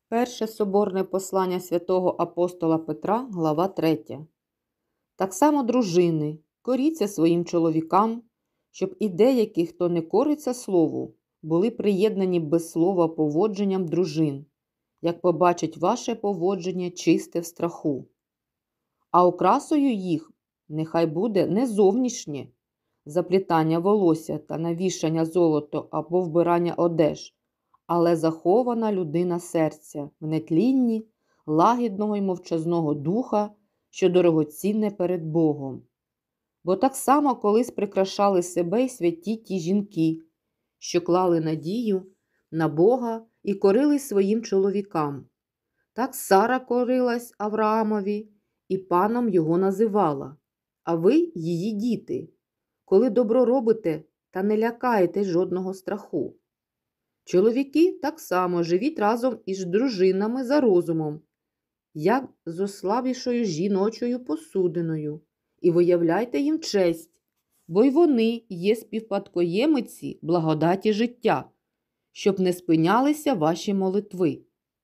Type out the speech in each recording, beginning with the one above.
Перше соборне послання святого апостола Петра, глава 3. Так само, дружини, коріться своїм чоловікам, щоб і деякі, хто не кориться слову, були приєднані без слова поводженням дружин, як побачать ваше поводження чисте в страху. А окрасою їх нехай буде не зовнішнє заплітання волосся та навішання золото або вбирання одеж, але захована людина серця в нетлінні, лагідного й мовчазного духа, що дорогоцінне перед Богом. Бо так само колись прикрашали себе й святі ті жінки, що клали надію на Бога і корились своїм чоловікам. Так Сара корилась Авраамові і паном його називала, а ви її діти, коли добро робите та не лякаєте жодного страху. Чоловіки так само живіть разом із дружинами за розумом, як з ослабішою жіночою посудиною, і виявляйте їм честь, бо й вони є співспадкоємиці благодаті життя, щоб не спинялися ваші молитви.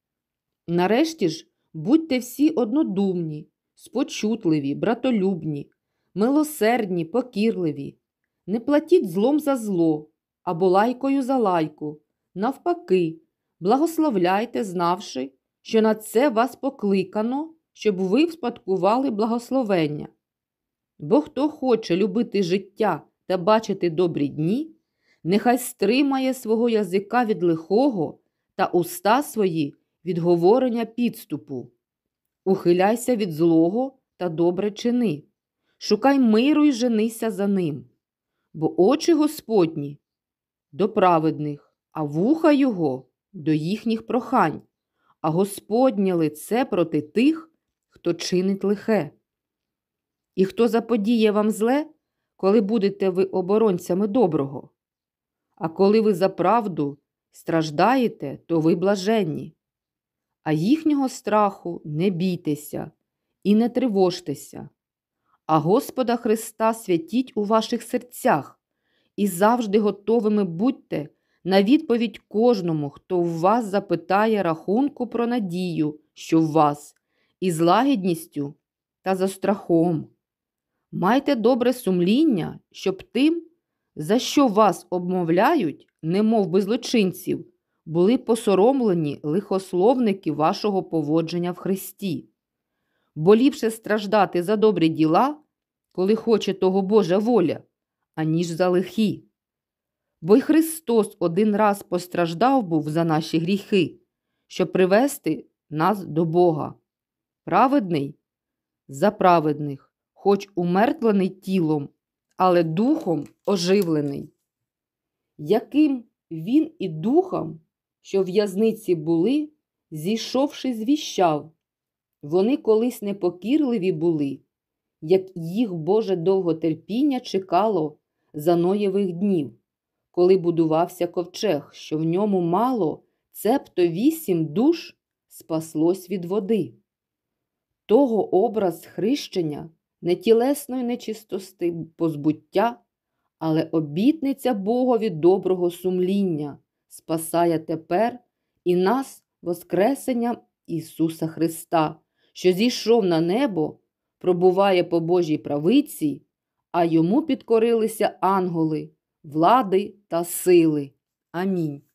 Нарешті ж, будьте всі однодумні, спочутливі, братолюбні, милосердні, покірливі. Не платіть злом за зло, або лайкою за лайку. Навпаки, благословляйте, знавши, що на це вас покликано, щоб ви вспадкували благословення. Бо хто хоче любити життя та бачити добрі дні, нехай стримає свого язика від лихого та уста свої від говорення підступу. Ухиляйся від злого та добре чини. Шукай миру й женися за ним. Бо очі Господні до праведних, а вуха його до їхніх прохань, а Господнє лице проти тих, хто чинить лихе. І хто заподіє вам зле, коли будете ви оборонцями доброго? А коли ви за правду страждаєте, то ви блаженні. А їхнього страху не бійтеся і не тривожтеся. А Господа Христа святіть у ваших серцях і завжди готовими будьте на відповідь кожному, хто в вас запитає рахунку про надію, що в вас, із лагідністю та за страхом. Майте добре сумління, щоб тим, за що вас обмовляють, немов би злочинців, були посоромлені лихословники вашого поводження в Христі. Бо ліпше страждати за добрі діла, коли хоче того Божа воля, аніж за лихі. Бо й Христос один раз постраждав був за наші гріхи, щоб привести нас до Бога. Праведний за праведних, хоч умертвлений тілом, але духом оживлений. Яким він і духом, що в в'язниці були, зійшовши, звіщав. Вони колись непокірливі були, як їх Боже довготерпіння чекало за Ноєвих днів, коли будувався ковчег, що в ньому мало, цебто 8 душ спаслось від води. Того образ хрещення не тілесної нечистоти позбуття, але обітниця Богові доброго сумління спасає тепер і нас воскресенням Ісуса Христа, що зійшов на небо, пробуває по Божій правиці, а йому підкорилися ангели, влади та сили. Амінь.